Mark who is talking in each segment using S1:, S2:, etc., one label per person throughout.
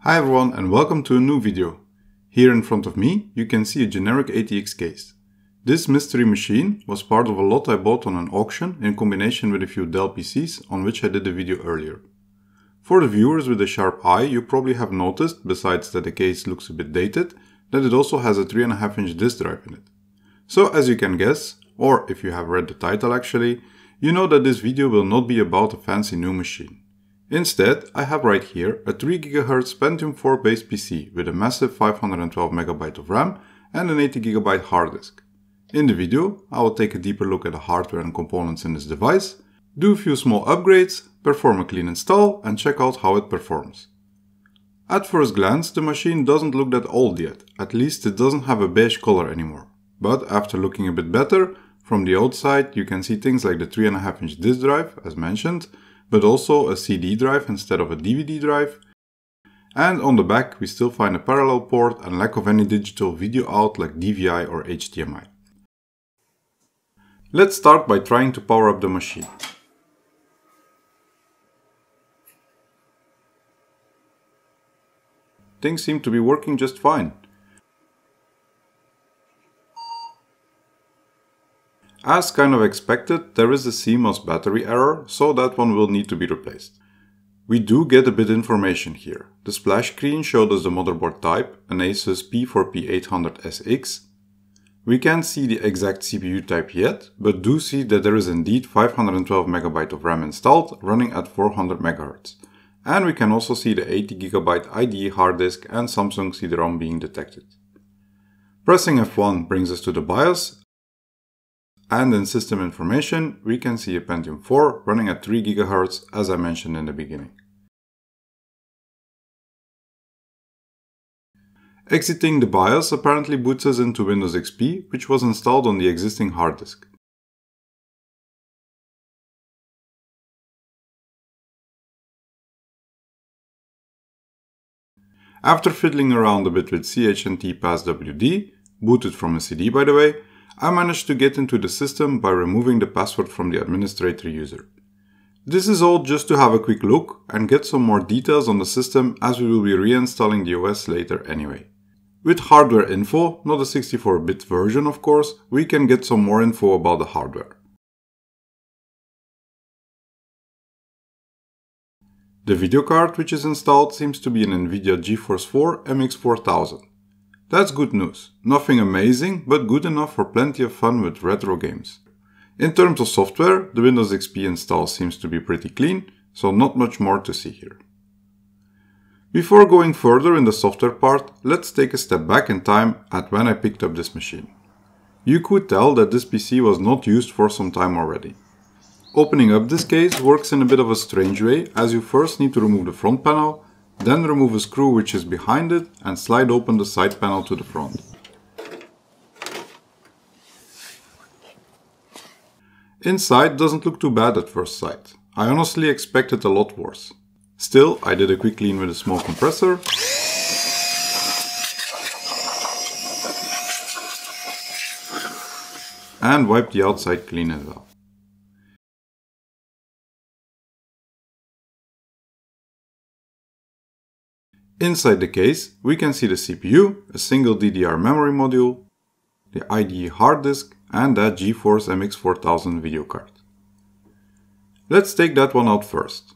S1: Hi everyone and welcome to a new video. Here in front of me you can see a generic ATX case. This mystery machine was part of a lot I bought on an auction in combination with a few Dell PCs on which I did a video earlier. For the viewers with a sharp eye, you probably have noticed, besides that the case looks a bit dated, that it also has a 3.5-inch disk drive in it. So as you can guess, or if you have read the title actually, you know that this video will not be about a fancy new machine. Instead, I have right here a 3 GHz Pentium 4 based PC with a massive 512MB of RAM and an 80GB hard disk. In the video, I will take a deeper look at the hardware and components in this device, do a few small upgrades, perform a clean install and check out how it performs. At first glance, the machine doesn't look that old yet, at least it doesn't have a beige color anymore. But after looking a bit better, from the outside you can see things like the 3.5-inch disk drive, as mentioned, but also a CD drive instead of a DVD drive. And on the back we still find a parallel port and lack of any digital video out like DVI or HDMI. Let's start by trying to power up the machine. Things seem to be working just fine. As kind of expected, there is a CMOS battery error, so that one will need to be replaced. We do get a bit information here. The splash screen showed us the motherboard type, an Asus P4P800SX. We can't see the exact CPU type yet, but do see that there is indeed 512MB of RAM installed, running at 400 MHz. And we can also see the 80GB IDE hard disk and Samsung CD-ROM being detected. Pressing F1 brings us to the BIOS. And in system information, we can see a Pentium 4 running at 3 GHz as I mentioned in the beginning. Exiting the BIOS apparently boots us into Windows XP, which was installed on the existing hard disk. After fiddling around a bit with CHNT passwd, booted from a CD by the way, I managed to get into the system by removing the password from the administrator user. This is all just to have a quick look and get some more details on the system as we will be reinstalling the OS later anyway. With hardware info, not a 64-bit version of course, we can get some more info about the hardware. The video card which is installed seems to be an Nvidia Geforce4 MX 4000. That's good news. Nothing amazing, but good enough for plenty of fun with retro games. In terms of software, the Windows XP install seems to be pretty clean, so not much more to see here. Before going further in the software part, let's take a step back in time at when I picked up this machine. You could tell that this PC was not used for some time already. Opening up this case works in a bit of a strange way, as you first need to remove the front panel, then remove a screw which is behind it and slide open the side panel to the front. Inside doesn't look too bad at first sight. I honestly expected a lot worse. Still, I did a quick clean with a small compressor. And wiped the outside clean as well. Inside the case, we can see the CPU, a single DDR memory module, the IDE hard disk and that GeForce MX 4000 video card. Let's take that one out first.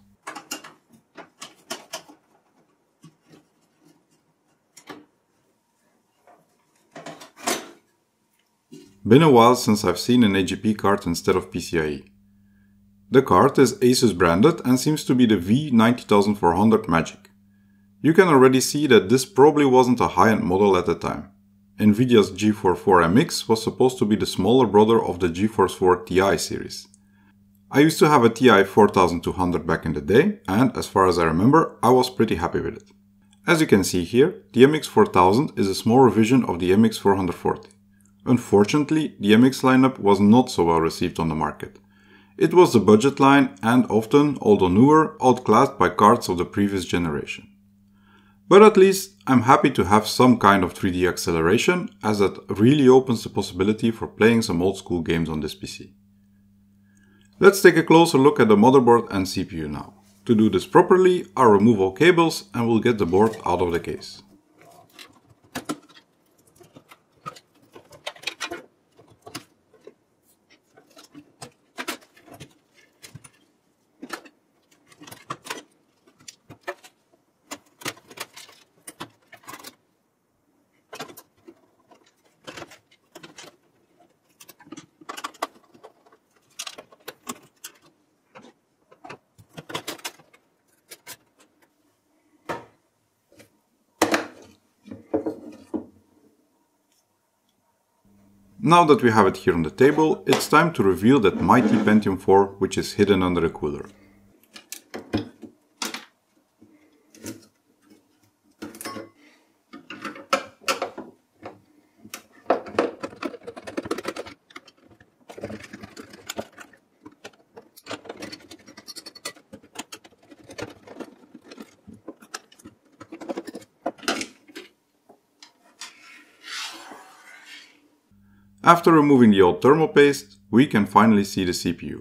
S1: Been a while since I've seen an AGP card instead of PCIe. The card is Asus branded and seems to be the V90400 Magic. You can already see that this probably wasn't a high-end model at the time. Nvidia's Geforce4 MX was supposed to be the smaller brother of the GeForce4 Ti series. I used to have a Ti 4200 back in the day and, as far as I remember, I was pretty happy with it. As you can see here, the MX 4000 is a small revision of the MX 440. Unfortunately, the MX lineup was not so well received on the market. It was the budget line and often, although newer, outclassed by cards of the previous generation. But at least I'm happy to have some kind of 3D acceleration, as that really opens the possibility for playing some old school games on this PC. Let's take a closer look at the motherboard and CPU now. To do this properly, I'll remove all cables and we'll get the board out of the case. Now that we have it here on the table, it's time to reveal that mighty Pentium 4 which is hidden under the cooler. After removing the old thermal paste, we can finally see the CPU.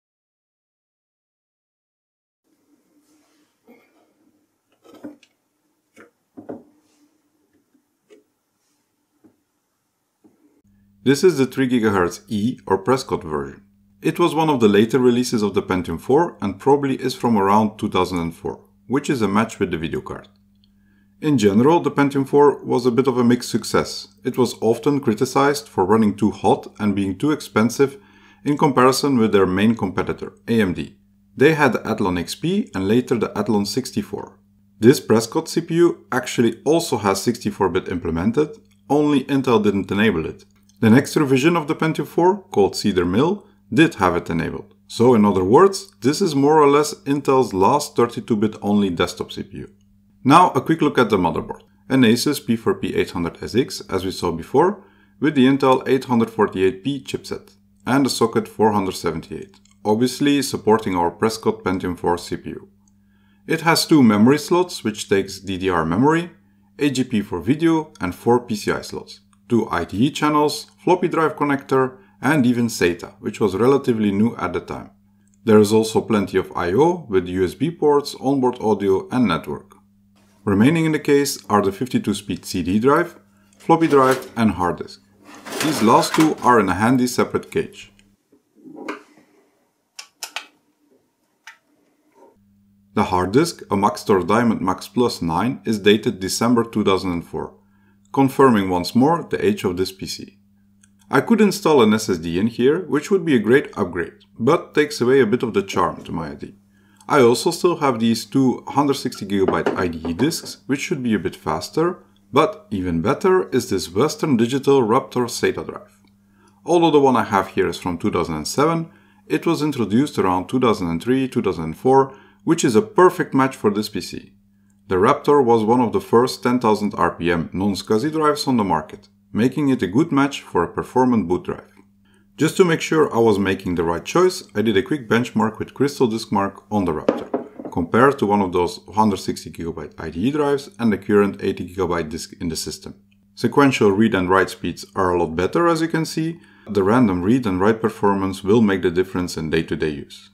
S1: This is the 3 GHz E or Prescott version. It was one of the later releases of the Pentium 4 and probably is from around 2004, which is a match with the video card. In general, the Pentium 4 was a bit of a mixed success. It was often criticized for running too hot and being too expensive in comparison with their main competitor, AMD. They had the Athlon XP and later the Athlon 64. This Prescott CPU actually also has 64-bit implemented, only Intel didn't enable it. The next revision of the Pentium 4, called Cedar Mill, did have it enabled. So in other words, this is more or less Intel's last 32-bit only desktop CPU. Now a quick look at the motherboard. An Asus P4P800SX, as we saw before, with the Intel 848P chipset and a socket 478, obviously supporting our Prescott Pentium 4 CPU. It has 2 memory slots, which takes DDR memory, 8 GP for video and 4 PCI slots, 2 IDE channels, floppy drive connector and even SATA, which was relatively new at the time. There is also plenty of I/O with USB ports, onboard audio and network. Remaining in the case are the 52-speed CD drive, floppy drive and hard disk. These last 2 are in a handy separate cage. The hard disk, a Maxtor Diamond Max Plus 9, is dated December 2004, confirming once more the age of this PC. I could install an SSD in here, which would be a great upgrade, but takes away a bit of the charm to my ID. I also still have these 2 160GB IDE disks, which should be a bit faster, but even better is this Western Digital Raptor SATA drive. Although the one I have here is from 2007, it was introduced around 2003-2004, which is a perfect match for this PC. The Raptor was one of the first 10,000 RPM non-SCSI drives on the market, making it a good match for a performant boot drive. Just to make sure I was making the right choice, I did a quick benchmark with Crystal Disk Mark on the Raptor, compared to one of those 160GB IDE drives and the current 80GB disk in the system. Sequential read and write speeds are a lot better, as you can see. The random read and write performance will make the difference in day-to-day use.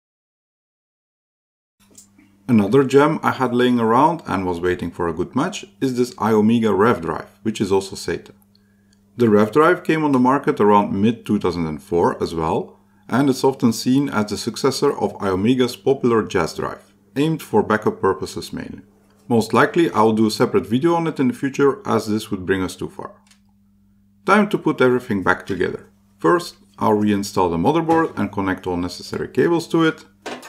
S1: Another gem I had laying around and was waiting for a good match is this iOmega Rev drive, which is also SATA. The Rev drive came on the market around mid-2004 as well, and it's often seen as the successor of iOmega's popular Jazz drive, aimed for backup purposes mainly. Most likely I'll do a separate video on it in the future, as this would bring us too far. Time to put everything back together. First, I'll reinstall the motherboard and connect all necessary cables to it.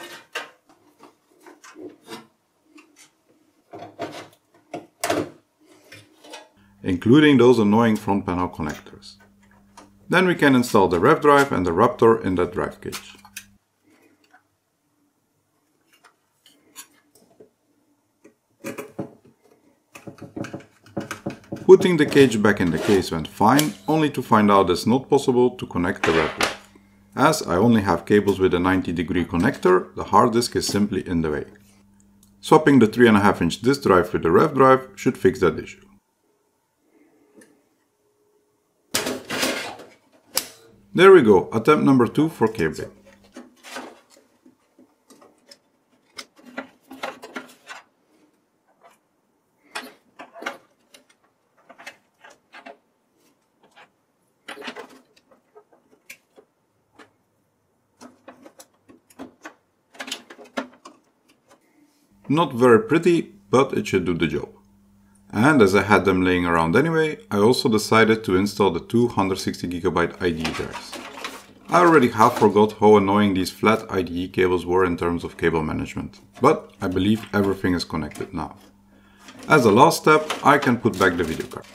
S1: Including those annoying front panel connectors. Then we can install the Rev drive and the Raptor in that drive cage. Putting the cage back in the case went fine, only to find out it's not possible to connect the Rev drive. As I only have cables with a 90-degree connector, the hard disk is simply in the way. Swapping the 3.5-inch disk drive with the Rev drive should fix that issue. There we go, attempt number 2 for cabling. Not very pretty, but it should do the job. And as I had them laying around anyway, I also decided to install the two 160GB IDE drives. I already half forgot how annoying these flat IDE cables were in terms of cable management, but I believe everything is connected now. As a last step, I can put back the video card.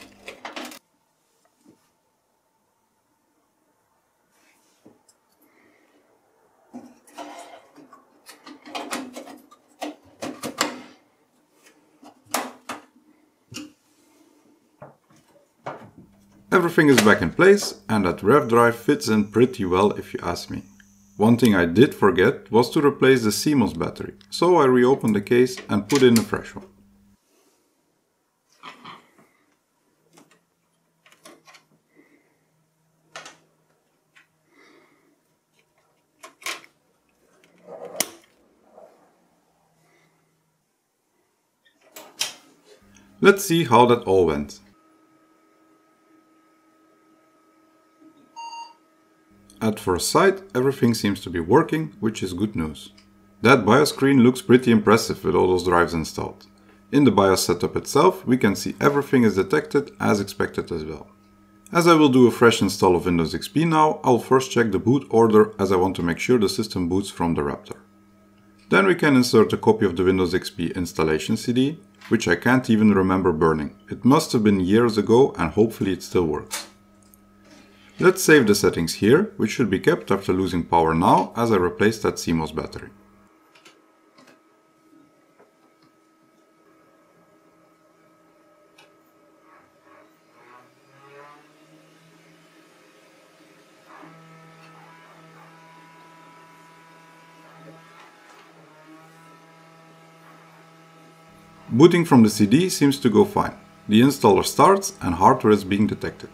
S1: Everything is back in place and that rev drive fits in pretty well if you ask me. One thing I did forget was to replace the CMOS battery, so I reopened the case and put in a fresh one. Let's see how that all went. At first sight, everything seems to be working, which is good news. That BIOS screen looks pretty impressive with all those drives installed. In the BIOS setup itself, we can see everything is detected as expected as well. As I will do a fresh install of Windows XP now, I'll first check the boot order as I want to make sure the system boots from the Raptor. Then we can insert a copy of the Windows XP installation CD, which I can't even remember burning. It must have been years ago and hopefully it still works. Let's save the settings here, which should be kept after losing power now as I replace that CMOS battery. Booting from the CD seems to go fine. The installer starts and hardware is being detected.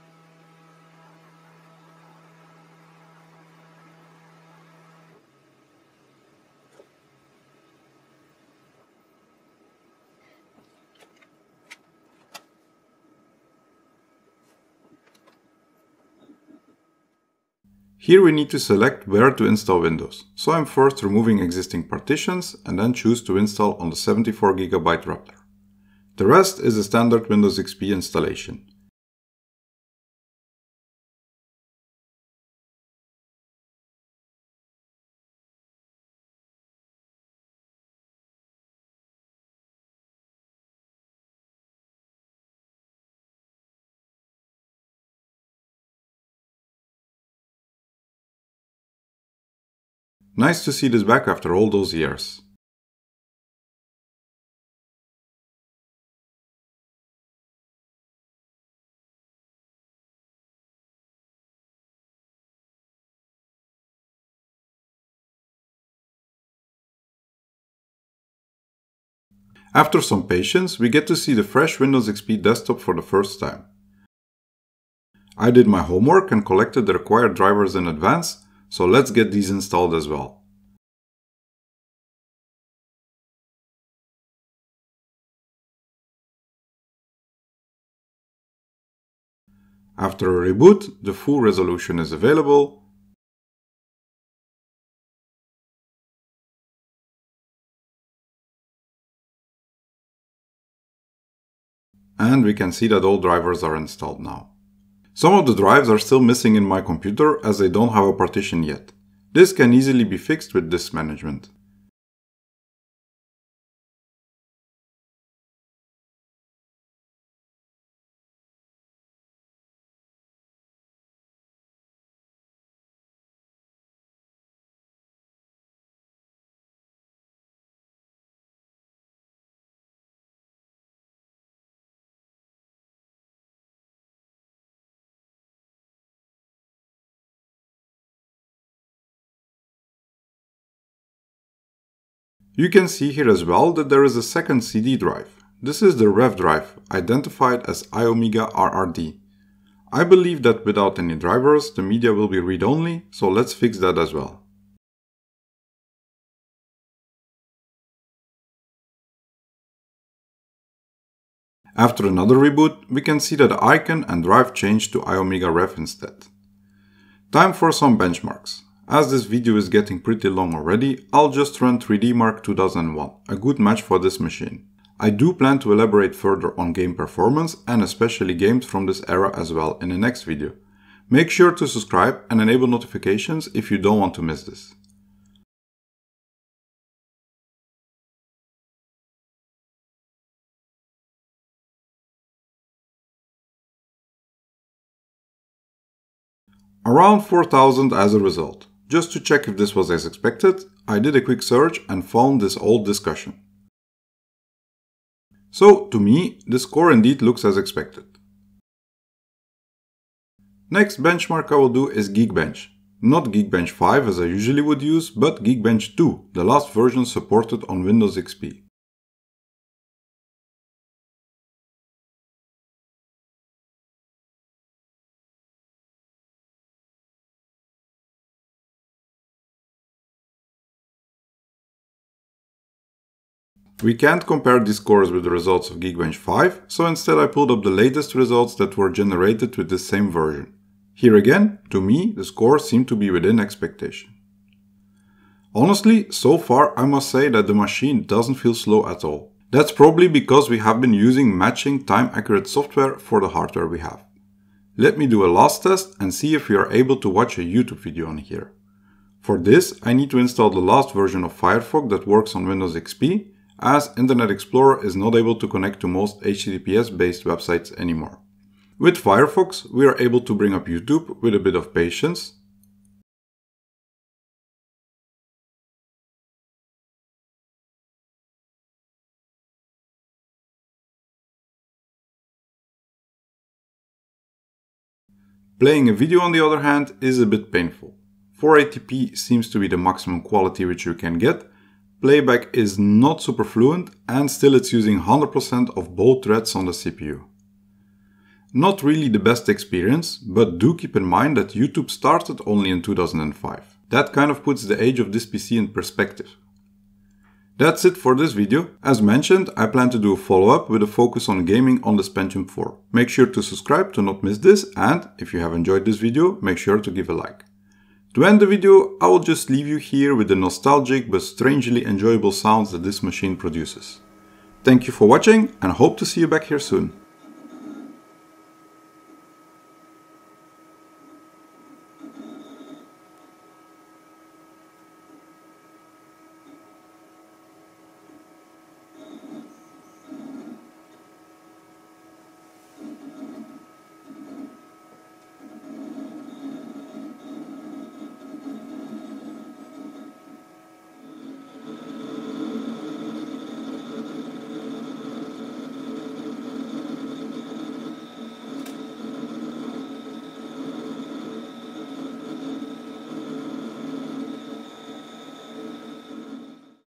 S1: Here we need to select where to install Windows, so I'm first removing existing partitions and then choose to install on the 74GB Raptor. The rest is a standard Windows XP installation. Nice to see this back after all those years. After some patience, we get to see the fresh Windows XP desktop for the first time. I did my homework and collected the required drivers in advance, so let's get these installed as well. After a reboot, the full resolution is available. And we can see that all drivers are installed now. Some of the drives are still missing in my computer as they don't have a partition yet. This can easily be fixed with disk management. You can see here as well that there is a second CD drive. This is the rev drive, identified as iOmega RRD. I believe that without any drivers, the media will be read-only, so let's fix that as well. After another reboot, we can see that the icon and drive changed to iOmega Rev instead. Time for some benchmarks. As this video is getting pretty long already, I'll just run 3D Mark 2001, a good match for this machine. I do plan to elaborate further on game performance and especially games from this era as well in the next video. Make sure to subscribe and enable notifications if you don't want to miss this. Around 4000 as a result. Just to check if this was as expected, I did a quick search and found this old discussion. So, to me, the score indeed looks as expected. Next benchmark I will do is Geekbench. Not Geekbench 5 as I usually would use, but Geekbench 2, the last version supported on Windows XP. We can't compare these scores with the results of Geekbench 5, so instead I pulled up the latest results that were generated with this same version. Here again, to me, the scores seem to be within expectation. Honestly, so far I must say that the machine doesn't feel slow at all. That's probably because we have been using matching time-accurate software for the hardware we have. Let me do a last test and see if we are able to watch a YouTube video on here. For this, I need to install the last version of Firefox that works on Windows XP, as Internet Explorer is not able to connect to most HTTPS-based websites anymore. With Firefox, we are able to bring up YouTube with a bit of patience. Playing a video, on the other hand, is a bit painful. 480p seems to be the maximum quality which you can get. Playback is not super fluent and still it's using 100% of both threads on the CPU. Not really the best experience, but do keep in mind that YouTube started only in 2005. That kind of puts the age of this PC in perspective. That's it for this video. As mentioned, I plan to do a follow-up with a focus on gaming on this Pentium 4. Make sure to subscribe to not miss this, and if you have enjoyed this video, make sure to give a like. To end the video, I will just leave you here with the nostalgic but strangely enjoyable sounds that this machine produces. Thank you for watching and hope to see you back here soon.